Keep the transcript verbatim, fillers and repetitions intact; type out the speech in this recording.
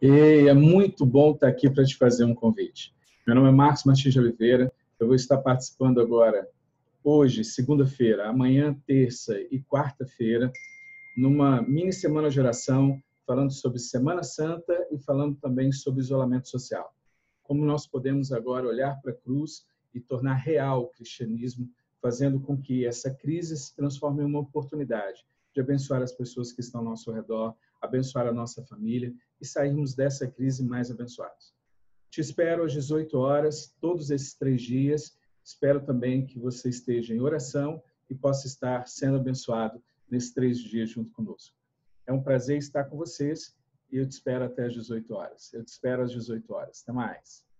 E é muito bom estar aqui para te fazer um convite. Meu nome é Marcos Martins de Oliveira. Eu vou estar participando agora, hoje, segunda-feira, amanhã, terça e quarta-feira, numa mini semana de oração, falando sobre Semana Santa e falando também sobre isolamento social. Como nós podemos agora olhar para a cruz e tornar real o cristianismo, fazendo com que essa crise se transforme em uma oportunidade de abençoar as pessoas que estão ao nosso redor, abençoar a nossa família e sairmos dessa crise mais abençoados. Te espero às dezoito horas, todos esses três dias. Espero também que você esteja em oração e possa estar sendo abençoado nesses três dias junto conosco. É um prazer estar com vocês e eu te espero até às dezoito horas. Eu te espero às dezoito horas. Até mais.